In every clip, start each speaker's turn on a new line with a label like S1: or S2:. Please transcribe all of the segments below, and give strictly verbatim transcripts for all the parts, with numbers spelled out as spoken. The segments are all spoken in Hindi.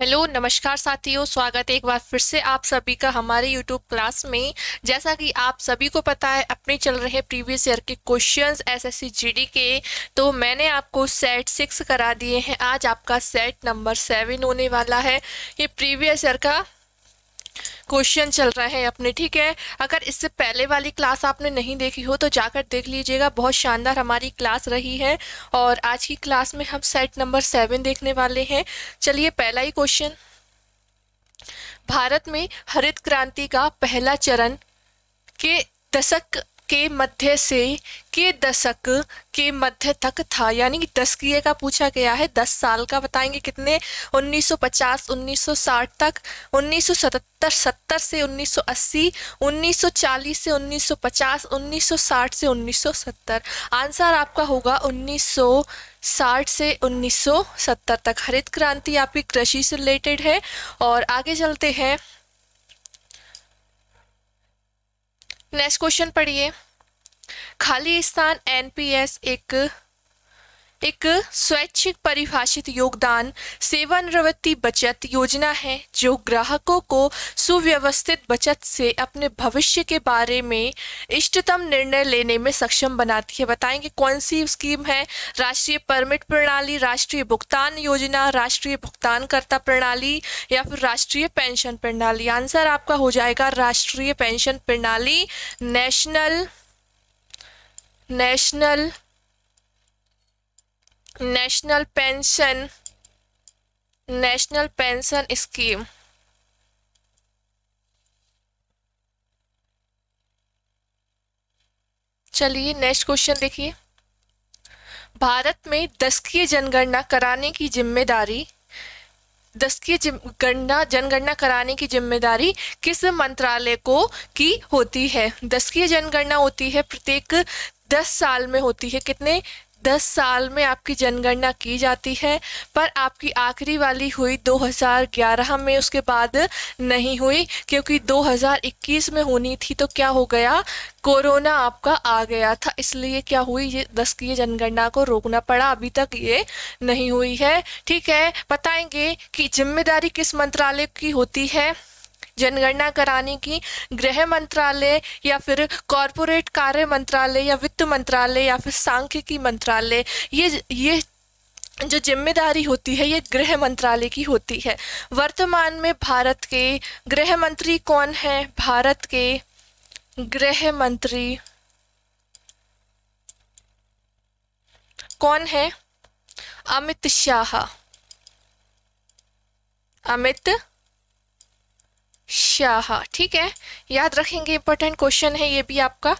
S1: हेलो नमस्कार साथियों, स्वागत है एक बार फिर से आप सभी का हमारे यूट्यूब क्लास में। जैसा कि आप सभी को पता है, अपने चल रहे प्रीवियस ईयर के क्वेश्चंस एसएससी जीडी के, तो मैंने आपको सेट सिक्स करा दिए हैं। आज आपका सेट नंबर सेवन होने वाला है। ये प्रीवियस ईयर का क्वेश्चन चल रहा है अपने, ठीक है। अगर इससे पहले वाली क्लास आपने नहीं देखी हो तो जाकर देख लीजिएगा, बहुत शानदार हमारी क्लास रही है। और आज की क्लास में हम सेट नंबर सेवन देखने वाले हैं। चलिए पहला ही क्वेश्चन, भारत में हरित क्रांति का पहला चरण के दशक के मध्य से के दशक के मध्य तक था, यानी कि दशकीय का पूछा गया है। दस साल का बताएंगे कितने, उन्नीस सौ पचास उन्नीस सौ साठ तक, उन्नीस सौ सतहत्तर सत्तर से उन्नीस सौ अस्सी, उन्नीस सौ चालीस से उन्नीस सौ पचास, उन्नीस सौ साठ से उन्नीस सौ सत्तर। आंसर आपका होगा उन्नीस सौ साठ से उन्नीस सौ सत्तर तक। हरित क्रांति आपकी कृषि से रिलेटेड है। और आगे चलते हैं, नेक्स्ट क्वेश्चन पढ़िए। खाली स्थान एनपीएस एक एक स्वैच्छिक परिभाषित योगदान सेवानिवृत्ति बचत योजना है जो ग्राहकों को सुव्यवस्थित बचत से अपने भविष्य के बारे में इष्टतम निर्णय लेने में सक्षम बनाती है। बताएंगे कौन सी स्कीम है। राष्ट्रीय परमिट प्रणाली, राष्ट्रीय भुगतान योजना, राष्ट्रीय भुगतानकर्ता प्रणाली या फिर राष्ट्रीय पेंशन प्रणाली। आंसर आपका हो जाएगा राष्ट्रीय पेंशन प्रणाली, national national national pension national pension scheme. चलिए नेक्स्ट क्वेश्चन देखिए। भारत में दशकीय जनगणना कराने की जिम्मेदारी दशकीय गणना जनगणना कराने की जिम्मेदारी किस मंत्रालय को की होती है। दशकीय जनगणना होती है प्रत्येक दस साल में होती है। कितने, दस साल में आपकी जनगणना की जाती है। पर आपकी आखिरी वाली हुई दो हज़ार ग्यारह में, उसके बाद नहीं हुई क्योंकि दो हज़ार इक्कीस में होनी थी तो क्या हो गया, कोरोना आपका आ गया था, इसलिए क्या हुई, ये दशकीय जनगणना को रोकना पड़ा। अभी तक ये नहीं हुई है, ठीक है। बताएंगे कि जिम्मेदारी किस मंत्रालय की होती है जनगणना कराने की, गृह मंत्रालय या फिर कॉरपोरेट कार्य मंत्रालय या वित्त मंत्रालय या फिर सांख्यिकी मंत्रालय। ये ये जो जिम्मेदारी होती है ये गृह मंत्रालय की होती है। वर्तमान में भारत के गृह मंत्री कौन है। भारत के गृह मंत्री कौन है, अमित शाह। अमित शाह, ठीक है, याद रखेंगे, इंपॉर्टेंट क्वेश्चन है ये भी आपका।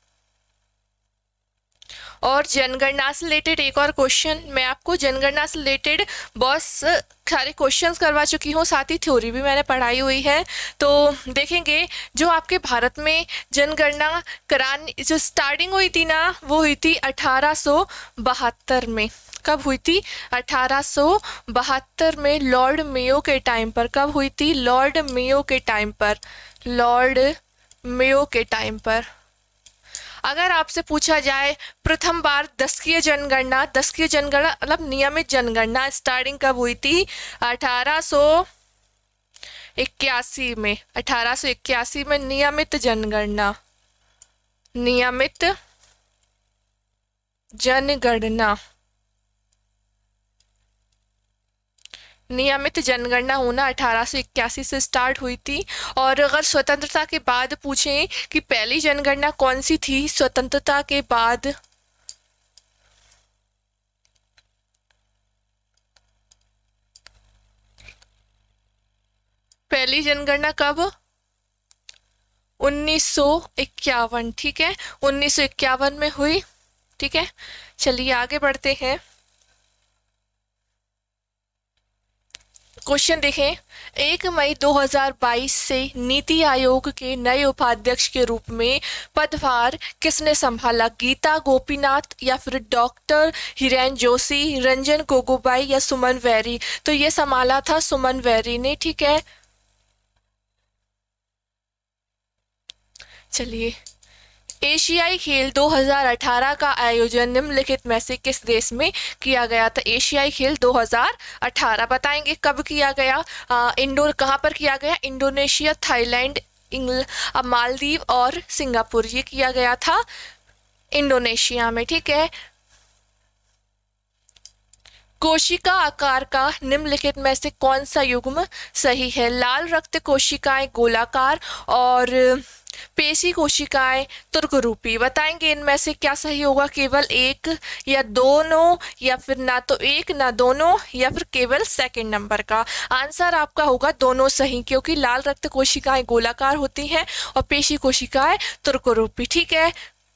S1: और जनगणना से रिलेटेड एक और क्वेश्चन, मैं आपको जनगणना से रिलेटेड बहुत सारे क्वेश्चंस करवा चुकी हूँ, साथ ही थ्योरी भी मैंने पढ़ाई हुई है। तो देखेंगे जो आपके भारत में जनगणना कराने जो स्टार्टिंग हुई थी ना, वो हुई थी अठारह सौ बहत्तर में। कब हुई थी, अठारह सौ बहत्तर में, लॉर्ड मेयो के टाइम पर। कब हुई थी, लॉर्ड मेयो के टाइम पर। लॉर्ड मेयो के टाइम पर। अगर आपसे पूछा जाए प्रथम बार दशकीय जनगणना, दशकीय जनगणना मतलब नियमित जनगणना स्टार्टिंग कब हुई थी, अठारह सौ इक्यासी में। अठारह सौ इक्यासी में नियमित जनगणना, नियमित जनगणना नियमित जनगणना होना अठारह सौ इक्यासी से स्टार्ट हुई थी। और अगर स्वतंत्रता के बाद पूछें कि पहली जनगणना कौन सी थी स्वतंत्रता के बाद, पहली जनगणना कब, उन्नीस सौ इक्यावन, ठीक है, उन्नीस सौ इक्यावन में हुई, ठीक है। चलिए आगे बढ़ते हैं, क्वेश्चन देखें। एक मई दो हज़ार बाईस से नीति आयोग के नए उपाध्यक्ष के रूप में पदभार किसने संभाला। गीता गोपीनाथ या फिर डॉक्टर हिरेन जोशी, रंजन गोगोबाई या सुमन वैरी। तो ये संभाला था सुमन वैरी ने, ठीक है। चलिए एशियाई खेल दो हज़ार अठारह का आयोजन निम्नलिखित में से किस देश में किया गया था? एशियाई खेल दो हज़ार अठारह बताएंगे कब किया गया? आ, इंडो कहाँ पर किया गया? इंडोनेशिया, थाईलैंड, इंग्ल मालदीव और सिंगापुर। ये किया गया था इंडोनेशिया में। ठीक है। कोशिका आकार का निम्नलिखित में से कौन सा युग्म सही है? लाल रक्त कोशिकाएं गोलाकार और पेशी कोशिकाएं तुर्करूपी। बताएंगे इनमें से क्या सही होगा? केवल एक या दोनों, या फिर ना तो एक ना दोनों, या फिर केवल सेकंड नंबर का। आंसर आपका होगा दोनों सही, क्योंकि लाल रक्त कोशिकाएं गोलाकार होती हैं और पेशी कोशिकाएं तुर्करूपी। ठीक है।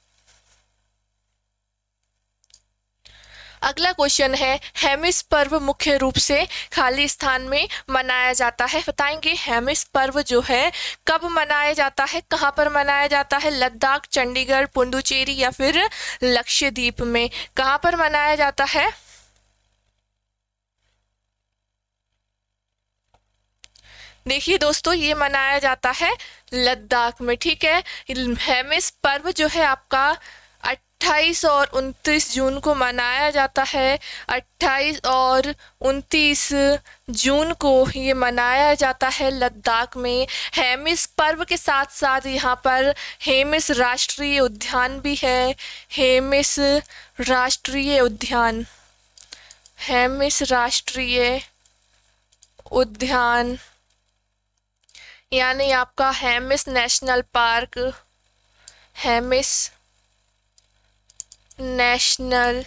S1: अगला क्वेश्चन है, हेमिस पर्व मुख्य रूप से खाली स्थान में मनाया जाता है। बताएंगे हेमिस पर्व जो है कब मनाया जाता है, कहाँ पर मनाया जाता है? लद्दाख, चंडीगढ़, पुडुचेरी या फिर लक्षद्वीप में। कहाँ पर मनाया जाता है? देखिए दोस्तों, ये मनाया जाता है लद्दाख में। ठीक है। हेमिस पर्व जो है आपका अट्ठाईस और उनतीस जून को मनाया जाता है। अट्ठाईस और उनतीस जून को ये मनाया जाता है लद्दाख में। हेमिस पर्व के साथ साथ यहाँ पर हेमिस राष्ट्रीय उद्यान भी है। हेमिस राष्ट्रीय उद्यान, हेमिस राष्ट्रीय उद्यान यानी आपका Hemis national park, Hemis national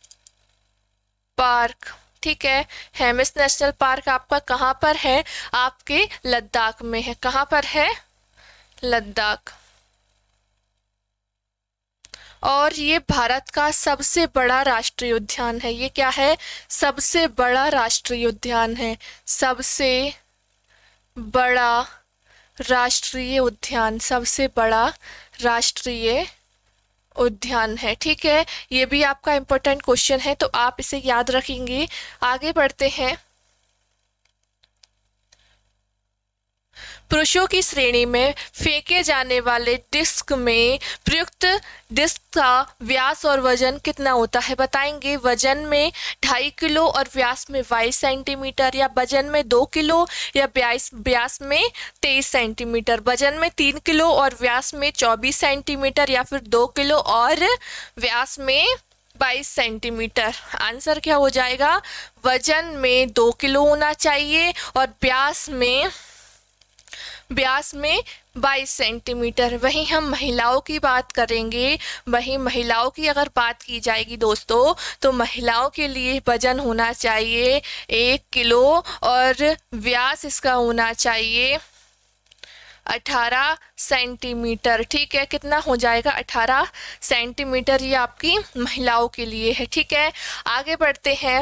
S1: park. ठीक है। हेमिस नेशनल पार्क आपका कहाँ पर है? आपके लद्दाख में है। कहाँ पर है? लद्दाख। और ये भारत का सबसे बड़ा राष्ट्रीय उद्यान है। ये क्या है? सबसे बड़ा राष्ट्रीय उद्यान है। सबसे बड़ा राष्ट्रीय उद्यान, सबसे बड़ा राष्ट्रीय उद्यान है। ठीक है। ये भी आपका इम्पोर्टेंट क्वेश्चन है, तो आप इसे याद रखेंगे। आगे बढ़ते हैं। पुरुषों की श्रेणी में फेंके जाने वाले डिस्क में प्रयुक्त डिस्क का व्यास और वजन कितना होता है? बताएंगे वजन में ढाई किलो और व्यास में बाईस सेंटीमीटर, या वजन में दो किलो या ब्यास व्यास में तेईस सेंटीमीटर, वजन में तीन किलो और व्यास में चौबीस सेंटीमीटर, या फिर दो किलो और व्यास में बाईस सेंटीमीटर। आंसर क्या हो जाएगा? वजन में दो किलो होना चाहिए और व्यास में व्यास में बाईस सेंटीमीटर। वहीं हम महिलाओं की बात करेंगे। वहीं महिलाओं की अगर बात की जाएगी दोस्तों, तो महिलाओं के लिए वजन होना चाहिए एक किलो और व्यास इसका होना चाहिए अठारह सेंटीमीटर। ठीक है। कितना हो जाएगा? अठारह सेंटीमीटर। ये आपकी महिलाओं के लिए है। ठीक है। आगे बढ़ते हैं।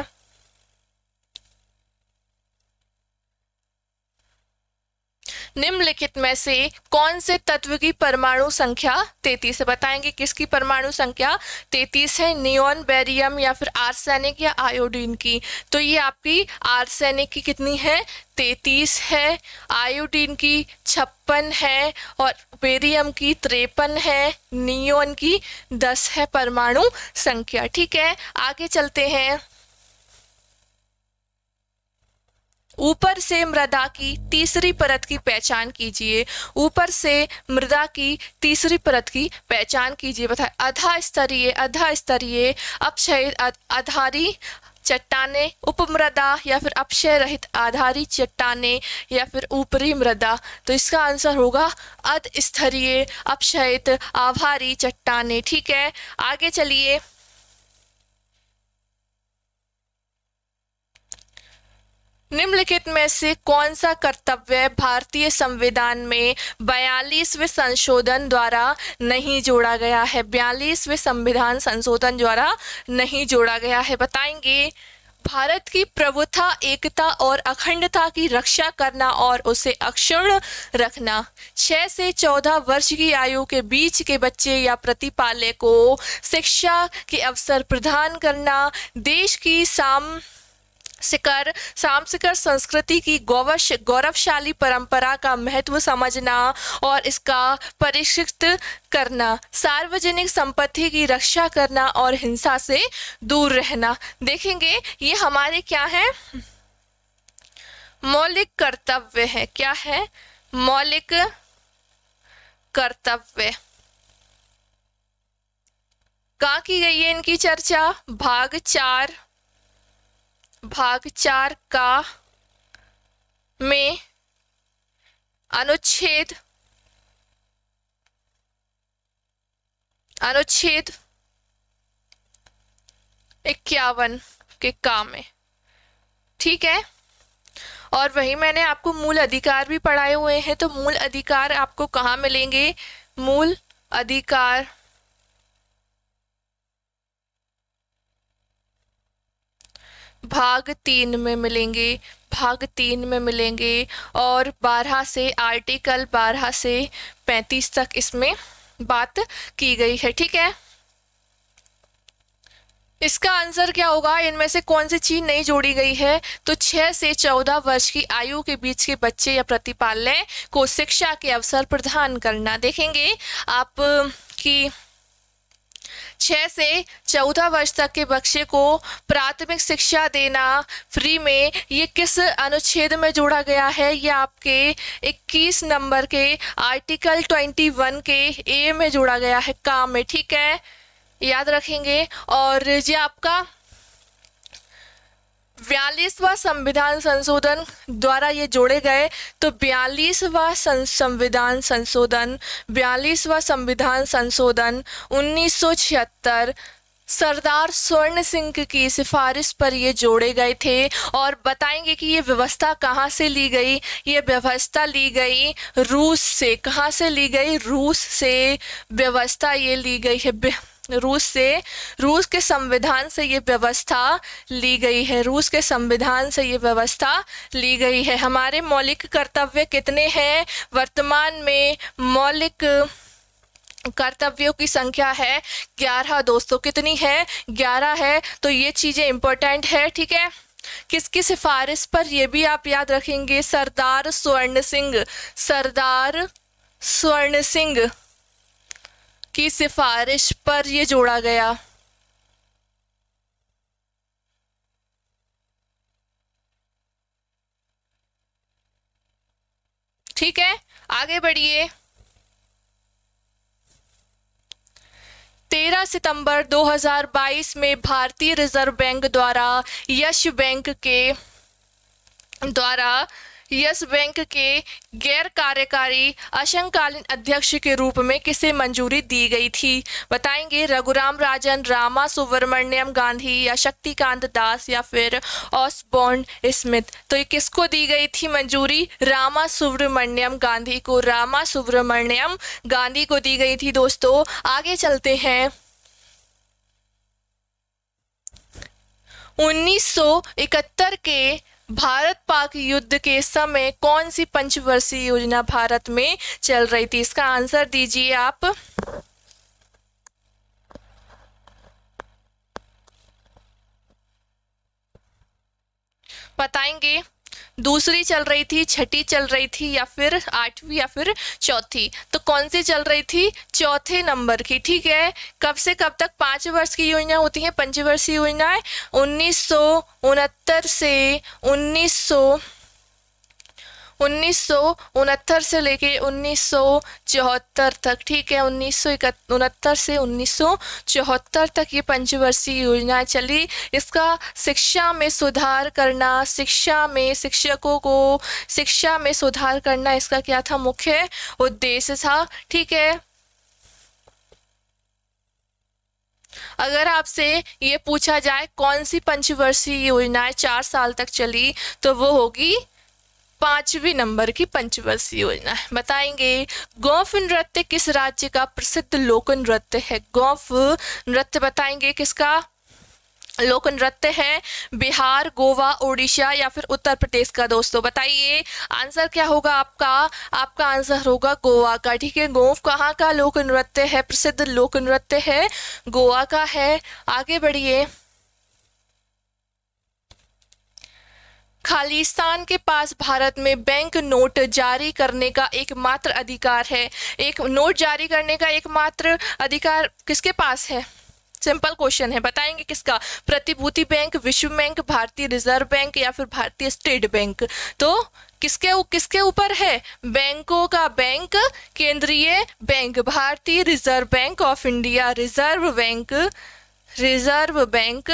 S1: निम्नलिखित में से कौन से तत्व की परमाणु संख्या तैंतीस है? बताएंगे किसकी परमाणु संख्या तैंतीस है? नियोन, बेरियम या फिर आर्सेनिक या आयोडीन की? तो ये आपकी आर्सेनिक की कितनी है? तैंतीस है। आयोडीन की छप्पन है और बेरियम की तिरपन है। नियोन की दस है परमाणु संख्या। ठीक है। आगे चलते हैं। ऊपर से मृदा की तीसरी परत की पहचान कीजिए। ऊपर से मृदा की तीसरी परत की पहचान कीजिए। बताए अधा स्तरीय, अधा स्तरीय, अपक्षय आधारी चट्टाने, उपमृदा या फिर अपक्षय रहित आधारी चट्टाने या फिर ऊपरी मृदा। तो इसका आंसर होगा अध स्तरीय अपक्षयित आभारी चट्टाने। ठीक है। आगे चलिए। निम्नलिखित में से कौन सा कर्तव्य भारतीय संविधान में बयालीसवें संशोधन द्वारा नहीं जोड़ा गया है? बयालीसवें संविधान संशोधन द्वारा नहीं जोड़ा गया है। बताएंगे भारत की प्रभुता, एकता और अखंडता की रक्षा करना और उसे अक्षुण्ण रखना, छह से चौदह वर्ष की आयु के बीच के बच्चे या प्रतिपालक को शिक्षा के अवसर प्रदान करना, देश की साम शिखर सांस्कृतिक संस्कृति की गौरव गौरवशाली परंपरा का महत्व समझना और इसका परिष्कृत करना, सार्वजनिक संपत्ति की रक्षा करना और हिंसा से दूर रहना। देखेंगे ये हमारे क्या है, मौलिक कर्तव्य है। क्या है, मौलिक कर्तव्य। कहाँ की गई है इनकी चर्चा, भाग चार भाग चार का में अनुच्छेद अनुच्छेद इक्यावन के काम में, ठीक है। और वही मैंने आपको मूल अधिकार भी पढ़ाए हुए हैं, तो मूल अधिकार आपको कहाँ मिलेंगे, मूल अधिकार भाग तीन में मिलेंगे, भाग तीन में मिलेंगे। और बारह से आर्टिकल बारह से पैंतीस तक इसमें बात की गई है, ठीक है। इसका आंसर क्या होगा, इनमें से कौन सी चीज नहीं जोड़ी गई है, तो छह से चौदह वर्ष की आयु के बीच के बच्चे या प्रतिपालय को शिक्षा के अवसर प्रदान करना। देखेंगे आप कि छह से चौदह वर्ष तक के बच्चे को प्राथमिक शिक्षा देना फ्री में, ये किस अनुच्छेद में जोड़ा गया है, ये आपके इक्कीस नंबर के आर्टिकल इक्कीस के ए में जोड़ा गया है, काम में, ठीक है, याद रखेंगे। और ये आपका बयालीसवां संविधान संशोधन द्वारा ये जोड़े गए, तो बयालीसवां संविधान संशोधन बयालीसवां संविधान संशोधन उन्नीस सौ छिहत्तर सरदार स्वर्ण सिंह की सिफारिश पर ये जोड़े गए थे। और बताएंगे कि ये व्यवस्था कहाँ से ली गई, ये व्यवस्था ली गई रूस से। कहाँ से ली गई, रूस से व्यवस्था ये ली गई है, रूस से, रूस के संविधान से ये व्यवस्था ली गई है, रूस के संविधान से ये व्यवस्था ली गई है। हमारे मौलिक कर्तव्य कितने हैं, वर्तमान में मौलिक कर्तव्यों की संख्या है ग्यारह दोस्तों, कितनी है, ग्यारह है। तो ये चीजें इंपॉर्टेंट है, ठीक है। किसकी सिफारिश पर, ये भी आप याद रखेंगे, सरदार स्वर्ण सिंह, सरदार स्वर्ण सिंह की सिफारिश पर ये जोड़ा गया। ठीक है, आगे बढ़िए। तेरह सितंबर दो हज़ार बाईस में भारतीय रिजर्व बैंक द्वारा यस बैंक के द्वारा यस बैंक के गैर कार्यकारी अंशकालीन अध्यक्ष के रूप में किसे मंजूरी दी गई थी, बताएंगे। रघुराम राजन, रामा सुब्रमण्यम गांधी या शक्तिकांत दास या फिर ऑसबॉर्न स्मिथ। तो ये किसको दी गई थी मंजूरी, रामा सुब्रमण्यम गांधी को, रामा सुब्रमण्यम गांधी को दी गई थी दोस्तों। आगे चलते हैं। उन्नीस सौ इकहत्तर के भारत पाक युद्ध के समय कौन सी पंचवर्षीय योजना भारत में चल रही थी, इसका आंसर दीजिए आप। बताएंगे, दूसरी चल रही थी, छठी चल रही थी या फिर आठवीं या फिर चौथी, तो कौन सी चल रही थी, चौथे नंबर की, ठीक है। कब से कब तक पांच वर्ष की योजना होती है, पंचवर्षीय योजनाएं, उन्नीस सौ उनहत्तर से उन्नीस सौ उन्नीस सौ उनहत्तर से लेके उन्नीस सौ चौहत्तर तक, ठीक है। उन्नीस सौ उनहत्तर से उन्नीस सौ चौहत्तर तक ये पंचवर्षीय योजना चली। इसका शिक्षा में सुधार करना, शिक्षा में शिक्षकों को शिक्षा में सुधार करना इसका क्या था, मुख्य उद्देश्य था, ठीक है। अगर आपसे ये पूछा जाए कौन सी पंचवर्षीय योजनाएं चार साल तक चली, तो वो होगी पांचवी नंबर की पंचवर्षीय योजना है। बताएंगे, गोफ नृत्य किस राज्य का प्रसिद्ध लोक नृत्य है, गोफ नृत्य बताएंगे किसका लोक नृत्य है, बिहार, गोवा, उड़ीसा या फिर उत्तर प्रदेश का दोस्तों। बताइए आंसर क्या होगा आपका, आपका आंसर होगा गोवा का, ठीक है। गोफ कहाँ का लोक नृत्य है, प्रसिद्ध लोक नृत्य है, गोवा का है। आगे बढ़िए। खालिस्तान के पास भारत में बैंक नोट जारी करने का एकमात्र अधिकार है। एक नोट जारी करने का एकमात्र अधिकार किसके पास है? सिंपल क्वेश्चन है, बताएंगे किसका? प्रतिभूति बैंक, विश्व बैंक, भारतीय रिजर्व बैंक या फिर भारतीय स्टेट बैंक। तो किसके किसके ऊपर है? बैंकों का बैंक, केंद्रीय बैंक, भारतीय Reserve Bank of India, Reserve Bank, Reserve Bank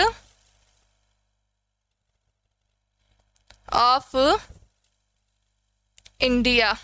S1: of India.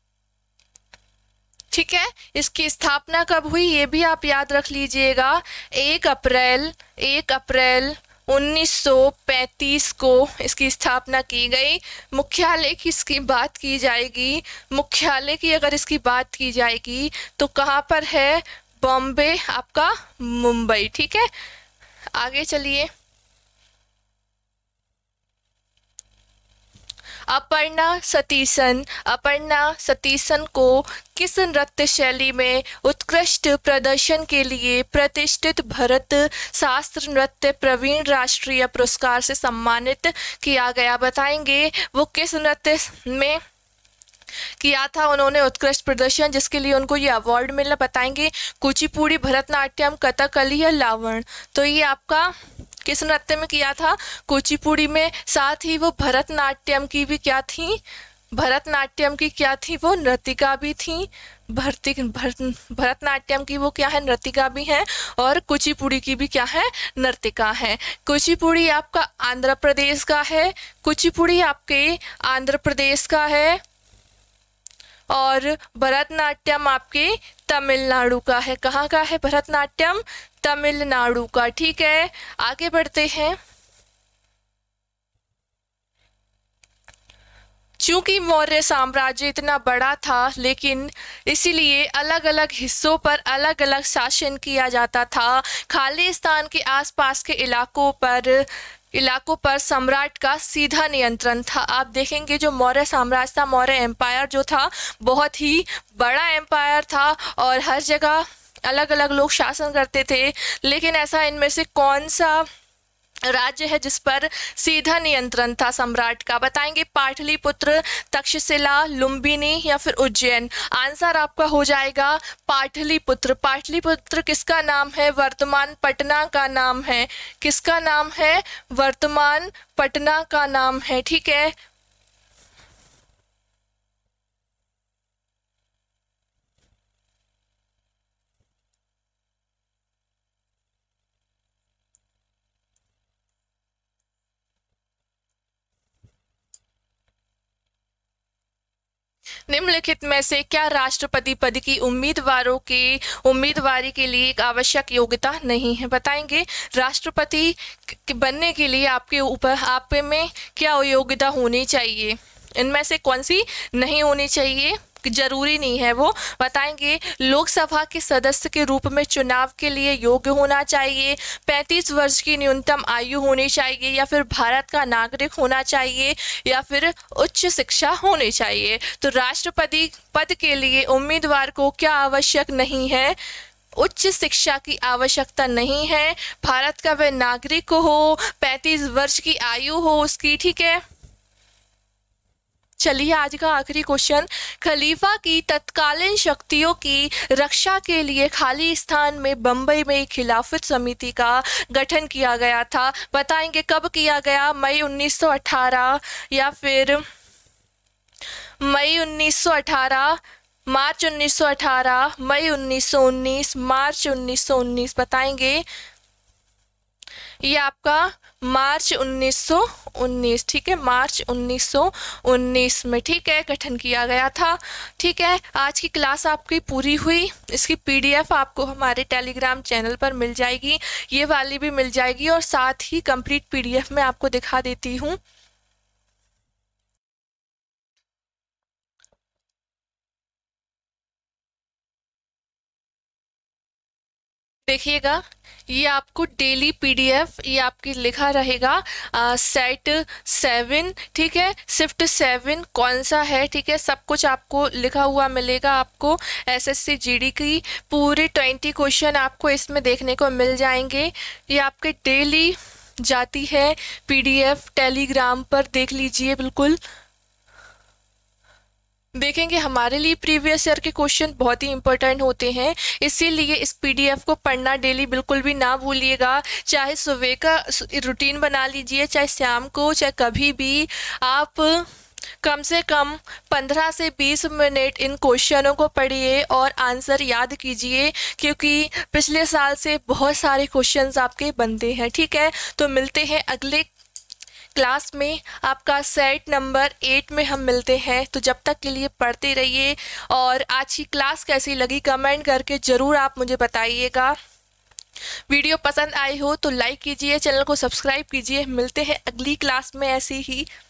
S1: ठीक है, इसकी स्थापना कब हुई ये भी आप याद रख लीजिएगा। एक अप्रैल एक अप्रैल उन्नीस सौ पैंतीस को इसकी स्थापना की गई। मुख्यालय की इसकी बात की जाएगी, मुख्यालय की अगर इसकी बात की जाएगी तो कहाँ पर है? बॉम्बे, आपका मुंबई। ठीक है, आगे चलिए। अपर्णा सतीसन, अपर्णा सतीसन को किस नृत्य शैली में उत्कृष्ट प्रदर्शन के लिए प्रतिष्ठित भरत शास्त्र नृत्य प्रवीण राष्ट्रीय पुरस्कार से सम्मानित किया गया? बताएंगे वो किस नृत्य में किया था उन्होंने उत्कृष्ट प्रदर्शन, जिसके लिए उनको ये अवार्ड मिला? बताएंगे कुचिपुड़ी, भरतनाट्यम, कथकली या लावण। तो ये आपका किस नृत्य में किया था? कुचिपुड़ी में। साथ ही वो भरतनाट्यम की भी क्या थी? भरतनाट्यम की क्या थी? वो नृतिका भी थी। भरती भरत भरतनाट्यम की वो क्या है? नृतिका भी है। और कुचिपुड़ी की भी क्या है? नर्तिका है। कुचिपुड़ी आपका आंध्र प्रदेश का है, कुचिपुड़ी आपके आंध्र प्रदेश का है और भरतनाट्यम आपके तमिलनाडु का है। कहाँ का है भरतनाट्यम? तमिलनाडु का। ठीक है, आगे बढ़ते हैं। चूंकि मौर्य साम्राज्य इतना बड़ा था, लेकिन इसीलिए अलग अलग हिस्सों पर अलग अलग शासन किया जाता था। खालिस्तान के आसपास के इलाकों पर इलाकों पर सम्राट का सीधा नियंत्रण था। आप देखेंगे जो मौर्य साम्राज्य था, मौर्य एम्पायर जो था, बहुत ही बड़ा एम्पायर था और हर जगह अलग अलग लोग शासन करते थे। लेकिन ऐसा इनमें से कौन सा राज्य है जिस पर सीधा नियंत्रण था सम्राट का? बताएंगे पाटलिपुत्र, तक्षशिला, लुम्बिनी या फिर उज्जैन। आंसर आपका हो जाएगा पाटलिपुत्र। पाटलिपुत्र किसका नाम है? वर्तमान पटना का नाम है। किसका नाम है? वर्तमान पटना का नाम है। ठीक है, निम्नलिखित में से क्या राष्ट्रपति पद की उम्मीदवारों के उम्मीदवारी के लिए एक आवश्यक योग्यता नहीं है? बताएंगे राष्ट्रपति बनने के लिए आपके ऊपर आप में क्या योग्यता होनी चाहिए? इनमें से कौन सी नहीं होनी चाहिए? जरूरी नहीं है वो। बताएंगे लोकसभा के सदस्य के रूप में चुनाव के लिए योग्य होना चाहिए, पैंतीस वर्ष की न्यूनतम आयु होनी चाहिए, या फिर भारत का नागरिक होना चाहिए, या फिर उच्च शिक्षा होनी चाहिए। तो राष्ट्रपति पद के लिए उम्मीदवार को क्या आवश्यक नहीं है? उच्च शिक्षा की आवश्यकता नहीं है, भारत का वह नागरिक हो, पैंतीस वर्ष की आयु हो उसकी। ठीक है, चलिए आज का आखिरी क्वेश्चन। खलीफा की तत्कालीन शक्तियों की रक्षा के लिए खालिस्तान में बम्बई में एक खिलाफत समिति का गठन किया गया था। बताएंगे कब किया गया? मई उन्नीस सौ अठारह या फिर मई उन्नीस सौ अठारह, मार्च उन्नीस सौ अठारह, मई उन्नीस सौ उन्नीस, मार्च उन्नीस सौ उन्नीस। बताएंगे ये आपका मार्च उन्नीस सौ उन्नीस। ठीक है, मार्च उन्नीस सौ उन्नीस में ठीक है गठन किया गया था। ठीक है, आज की क्लास आपकी पूरी हुई। इसकी पीडीएफ आपको हमारे टेलीग्राम चैनल पर मिल जाएगी, ये वाली भी मिल जाएगी और साथ ही कंप्लीट पीडीएफ में आपको दिखा देती हूँ। देखिएगा ये आपको डेली पीडीएफ ये आपकी लिखा रहेगा आ, सेट सेवन। ठीक है, शिफ्ट सेवन कौन सा है? ठीक है, सब कुछ आपको लिखा हुआ मिलेगा। आपको एसएससी जीडी की पूरे ट्वेंटी क्वेश्चन आपको इसमें देखने को मिल जाएंगे। ये आपके डेली जाती है पीडीएफ टेलीग्राम पर, देख लीजिए। बिल्कुल देखेंगे हमारे लिए प्रीवियस ईयर के क्वेश्चन बहुत ही इंपॉर्टेंट होते हैं, इसीलिए इस पीडीएफ को पढ़ना डेली बिल्कुल भी ना भूलिएगा। चाहे सुबह का रूटीन बना लीजिए, चाहे शाम को, चाहे कभी भी आप कम से कम पंद्रह से बीस मिनट इन क्वेश्चनों को पढ़िए और आंसर याद कीजिए, क्योंकि पिछले साल से बहुत सारे क्वेश्चंस आपके बनते हैं। ठीक है, तो मिलते हैं अगले क्लास में, आपका सेट नंबर एट में हम मिलते हैं। तो जब तक के लिए पढ़ते रहिए, और आज की क्लास कैसी लगी कमेंट करके ज़रूर आप मुझे बताइएगा। वीडियो पसंद आई हो तो लाइक कीजिए, चैनल को सब्सक्राइब कीजिए। मिलते हैं अगली क्लास में ऐसे ही।